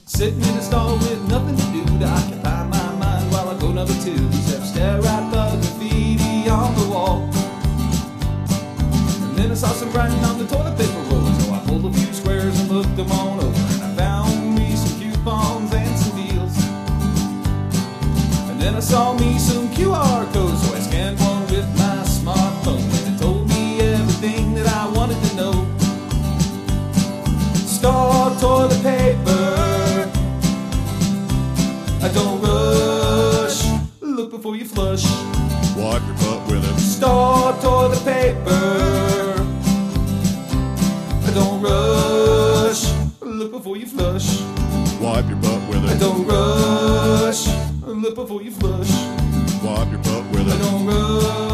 Sitting in a stall with nothing to do to occupy my mind while I go number two. Step stare at the graffiti on the wall. And then I saw some writing on the toilet paper roll, so I pulled a few squares and looked them on over. And I found me some coupons and some deals. And then I saw me some QR codes, so I scanned one with my smartphone, and it told me everything that I wanted to know. Store toilet paper, don't rush, look before you flush. Wipe your butt with it. Store toilet paper, don't rush, look before you flush. Wipe your butt with it. Don't rush, look before you flush. Wipe your butt with it. Don't rush.